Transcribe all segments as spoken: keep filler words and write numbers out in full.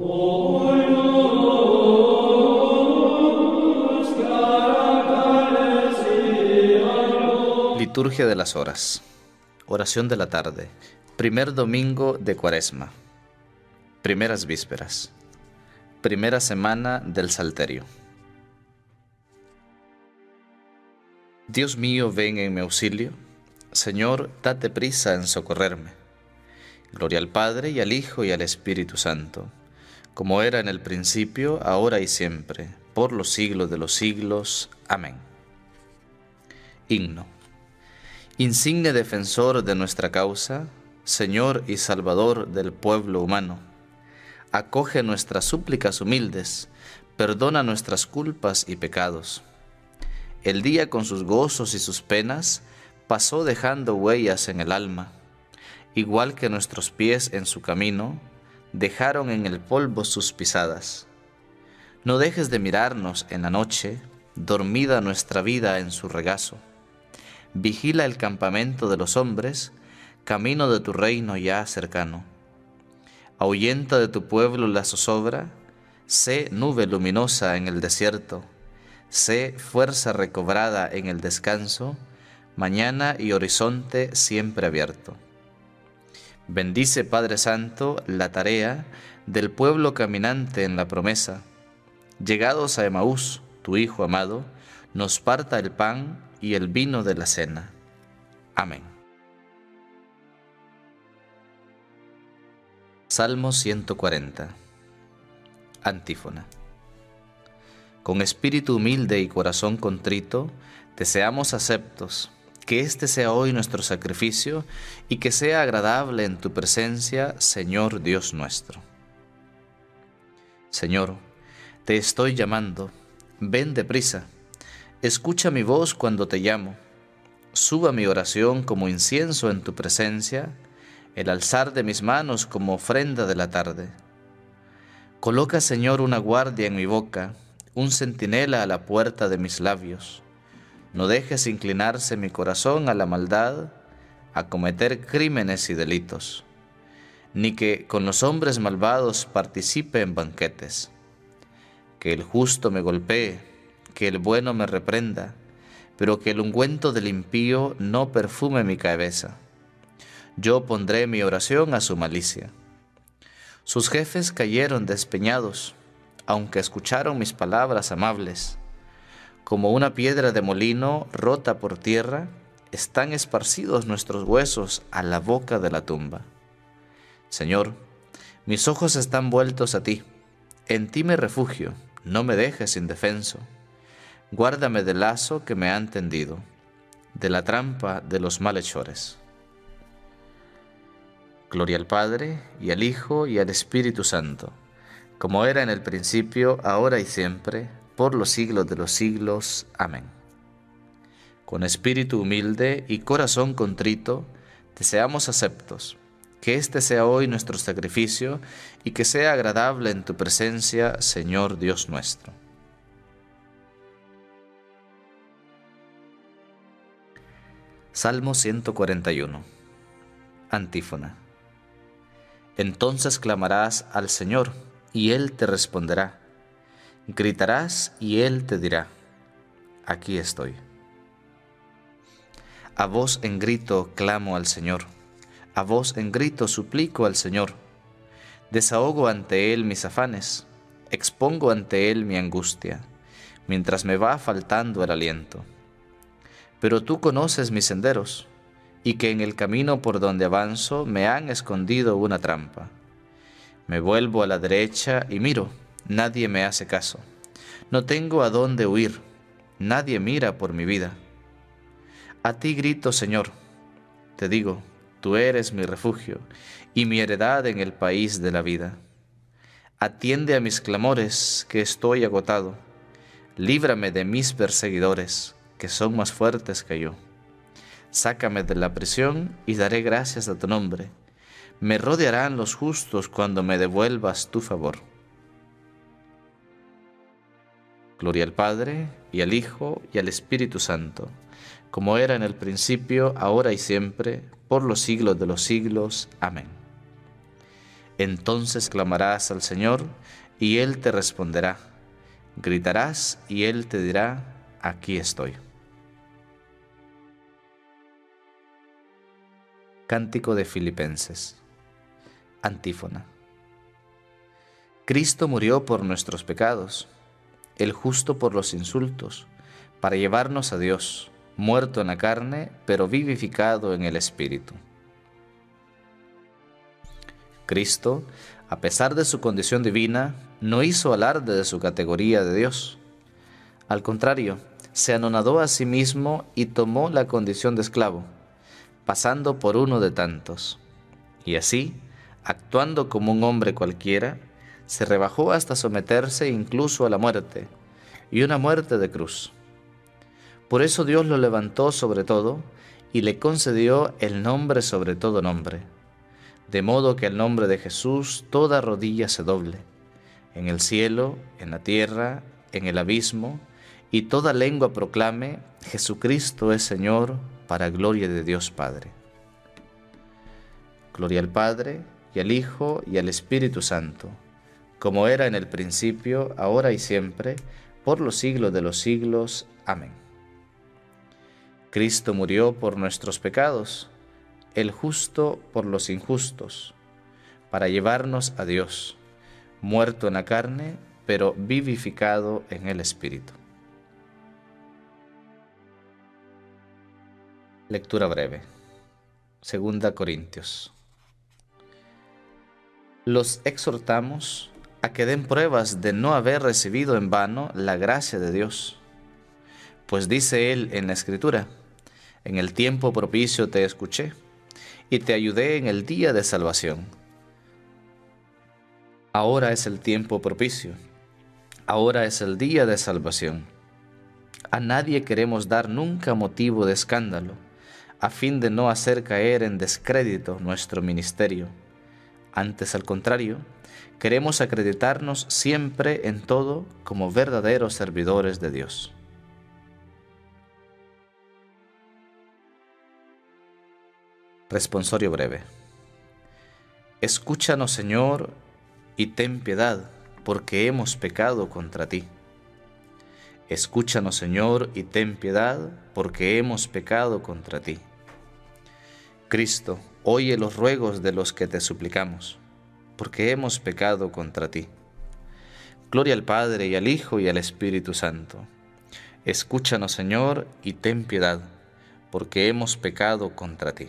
Liturgia de las Horas. Oración de la tarde. Primer domingo de Cuaresma. Primeras vísperas. Primera semana del Salterio. Dios mío, ven en mi auxilio. Señor, date prisa en socorrerme. Gloria al Padre, y al Hijo, y al Espíritu Santo, como era en el principio, ahora y siempre, por los siglos de los siglos. Amén. Himno. Insigne defensor de nuestra causa, Señor y Salvador del pueblo humano, acoge nuestras súplicas humildes, perdona nuestras culpas y pecados. El día con sus gozos y sus penas pasó dejando huellas en el alma, igual que nuestros pies en su camino dejaron en el polvo sus pisadas. No dejes de mirarnos en la noche, dormida nuestra vida en su regazo. Vigila el campamento de los hombres, camino de tu reino ya cercano. Ahuyenta de tu pueblo la zozobra, sé nube luminosa en el desierto, sé fuerza recobrada en el descanso, mañana y horizonte siempre abierto. Bendice, Padre Santo, la tarea del pueblo caminante en la promesa. Llegados a Emaús, tu Hijo amado, nos parta el pan y el vino de la cena. Amén. Salmo ciento cuarenta. Antífona. Con espíritu humilde y corazón contrito, te seamos aceptos, que este sea hoy nuestro sacrificio y que sea agradable en tu presencia, Señor Dios nuestro. Señor, te estoy llamando, ven deprisa. Escucha mi voz cuando te llamo. Suba mi oración como incienso en tu presencia, el alzar de mis manos como ofrenda de la tarde. Coloca, Señor, una guardia en mi boca, un centinela a la puerta de mis labios. No dejes inclinarse mi corazón a la maldad, a cometer crímenes y delitos, ni que con los hombres malvados participe en banquetes. Que el justo me golpee, que el bueno me reprenda, pero que el ungüento del impío no perfume mi cabeza. Yo pondré mi oración a su malicia. Sus jefes cayeron despeñados, aunque escucharon mis palabras amables. Como una piedra de molino rota por tierra, están esparcidos nuestros huesos a la boca de la tumba. Señor, mis ojos están vueltos a ti, en ti me refugio, no me dejes indefenso. Guárdame del lazo que me han tendido, de la trampa de los malhechores. Gloria al Padre, y al Hijo, y al Espíritu Santo, como era en el principio, ahora y siempre, por los siglos de los siglos. Amén. Con espíritu humilde y corazón contrito, te seamos aceptos, que este sea hoy nuestro sacrificio y que sea agradable en tu presencia, Señor Dios nuestro. Salmo ciento cuarenta y uno. Antífona. Entonces clamarás al Señor, y Él te responderá. Gritarás, y Él te dirá: aquí estoy. A voz en grito clamo al Señor, a voz en grito suplico al Señor. Desahogo ante Él mis afanes, expongo ante Él mi angustia, mientras me va faltando el aliento. Pero tú conoces mis senderos, y que en el camino por donde avanzo me han escondido una trampa. Me vuelvo a la derecha y miro, nadie me hace caso. No tengo a dónde huir, nadie mira por mi vida. A ti grito, Señor, te digo, tú eres mi refugio y mi heredad en el país de la vida. Atiende a mis clamores, que estoy agotado. Líbrame de mis perseguidores, que son más fuertes que yo. Sácame de la prisión y daré gracias a tu nombre. Me rodearán los justos cuando me devuelvas tu favor. Gloria al Padre, y al Hijo, y al Espíritu Santo, como era en el principio, ahora y siempre, por los siglos de los siglos. Amén. Entonces clamarás al Señor, y Él te responderá. Gritarás, y Él te dirá: aquí estoy. Cántico de Filipenses. Antífona. Cristo murió por nuestros pecados, el justo por los insultos, para llevarnos a Dios, muerto en la carne, pero vivificado en el Espíritu. Cristo, a pesar de su condición divina, no hizo alarde de su categoría de Dios. Al contrario, se anonadó a sí mismo y tomó la condición de esclavo, pasando por uno de tantos. Y así, actuando como un hombre cualquiera, se rebajó hasta someterse incluso a la muerte, y una muerte de cruz. Por eso Dios lo levantó sobre todo y le concedió el nombre sobre todo nombre, de modo que al nombre de Jesús toda rodilla se doble, en el cielo, en la tierra, en el abismo, y toda lengua proclame: Jesucristo es Señor, para gloria de Dios Padre. Gloria al Padre, y al Hijo, y al Espíritu Santo, como era en el principio, ahora y siempre, por los siglos de los siglos. Amén. Cristo murió por nuestros pecados, el justo por los injustos, para llevarnos a Dios, muerto en la carne, pero vivificado en el Espíritu. Lectura breve. Segunda Corintios. Los exhortamos a que den pruebas de no haber recibido en vano la gracia de Dios. Pues dice Él en la Escritura: en el tiempo propicio te escuché, y te ayudé en el día de salvación. Ahora es el tiempo propicio, ahora es el día de salvación. A nadie queremos dar nunca motivo de escándalo, a fin de no hacer caer en descrédito nuestro ministerio. Antes, al contrario, queremos acreditarnos siempre en todo como verdaderos servidores de Dios. Responsorio breve. Escúchanos, Señor, y ten piedad, porque hemos pecado contra ti. Escúchanos, Señor, y ten piedad, porque hemos pecado contra ti. Cristo, oye los ruegos de los que te suplicamos, porque hemos pecado contra ti. Gloria al Padre, y al Hijo, y al Espíritu Santo. Escúchanos, Señor, y ten piedad, porque hemos pecado contra ti.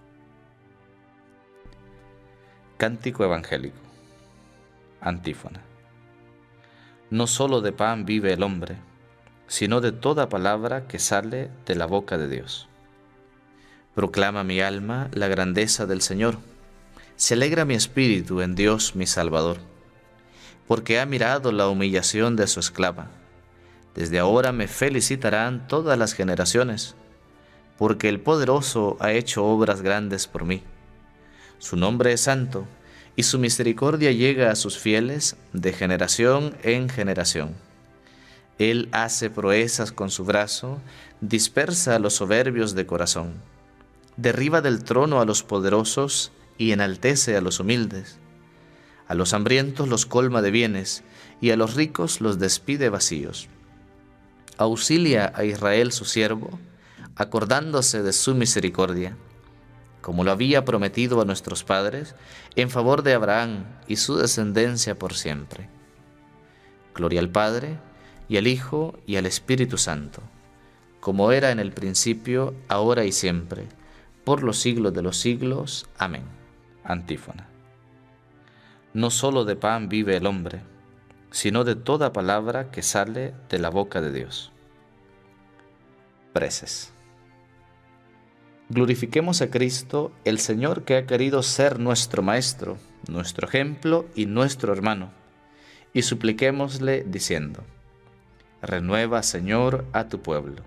Cántico evangélico. Antífona. No solo de pan vive el hombre, sino de toda palabra que sale de la boca de Dios. Proclama mi alma la grandeza del Señor. Se alegra mi espíritu en Dios mi Salvador, porque ha mirado la humillación de su esclava. Desde ahora me felicitarán todas las generaciones, porque el Poderoso ha hecho obras grandes por mí. Su nombre es santo, y su misericordia llega a sus fieles de generación en generación. Él hace proezas con su brazo, dispersa a los soberbios de corazón. Derriba del trono a los poderosos y enaltece a los humildes. A los hambrientos los colma de bienes, y a los ricos los despide vacíos. Auxilia a Israel su siervo, acordándose de su misericordia, como lo había prometido a nuestros padres, en favor de Abraham y su descendencia por siempre. Gloria al Padre, y al Hijo, y al Espíritu Santo, como era en el principio, ahora y siempre, por los siglos de los siglos. Amén. Antífona. No solo de pan vive el hombre, sino de toda palabra que sale de la boca de Dios. Preces. Glorifiquemos a Cristo, el Señor, que ha querido ser nuestro Maestro, nuestro ejemplo y nuestro hermano, y supliquémosle diciendo: renueva, Señor, a tu pueblo.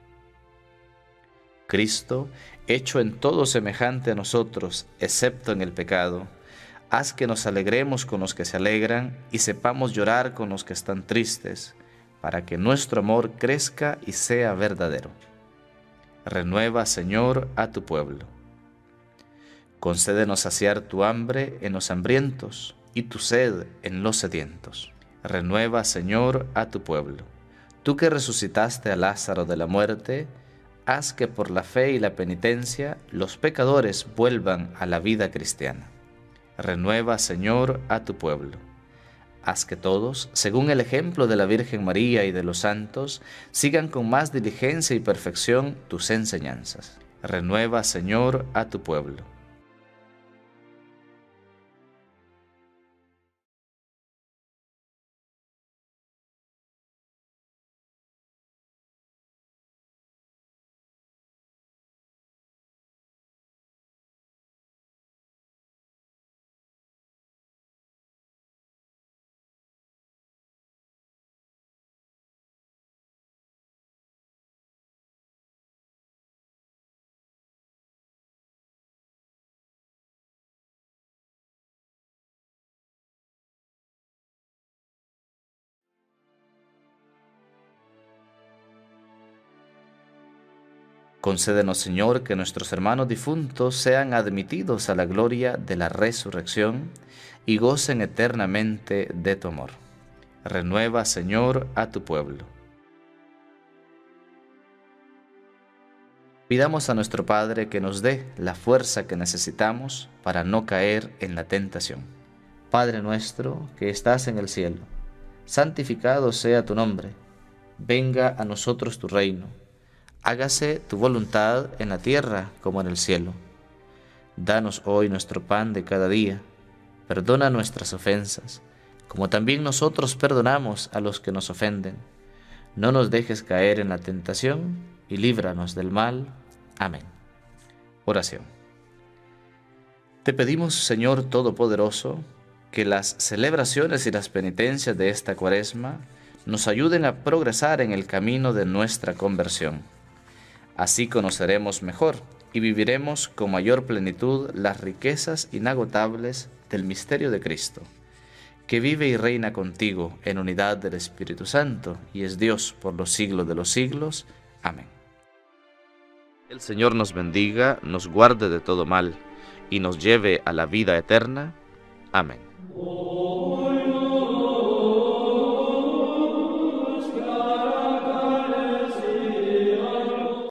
Cristo, hecho en todo semejante a nosotros, excepto en el pecado, haz que nos alegremos con los que se alegran y sepamos llorar con los que están tristes, para que nuestro amor crezca y sea verdadero. Renueva, Señor, a tu pueblo. Concédenos saciar tu hambre en los hambrientos y tu sed en los sedientos. Renueva, Señor, a tu pueblo. Tú que resucitaste a Lázaro de la muerte, haz que por la fe y la penitencia los pecadores vuelvan a la vida cristiana. Renueva, Señor, a tu pueblo. Haz que todos, según el ejemplo de la Virgen María y de los santos, sigan con más diligencia y perfección tus enseñanzas. Renueva, Señor, a tu pueblo. Concédenos, Señor, que nuestros hermanos difuntos sean admitidos a la gloria de la resurrección y gocen eternamente de tu amor. Renueva, Señor, a tu pueblo. Pidamos a nuestro Padre que nos dé la fuerza que necesitamos para no caer en la tentación. Padre nuestro que estás en el cielo, santificado sea tu nombre. Venga a nosotros tu reino. Hágase tu voluntad en la tierra como en el cielo. Danos hoy nuestro pan de cada día. Perdona nuestras ofensas, como también nosotros perdonamos a los que nos ofenden. No nos dejes caer en la tentación y líbranos del mal. Amén. Oración. Te pedimos, Señor Todopoderoso, que las celebraciones y las penitencias de esta Cuaresma nos ayuden a progresar en el camino de nuestra conversión. Así conoceremos mejor y viviremos con mayor plenitud las riquezas inagotables del misterio de Cristo, que vive y reina contigo en unidad del Espíritu Santo y es Dios por los siglos de los siglos. Amén. El Señor nos bendiga, nos guarde de todo mal y nos lleve a la vida eterna. Amén.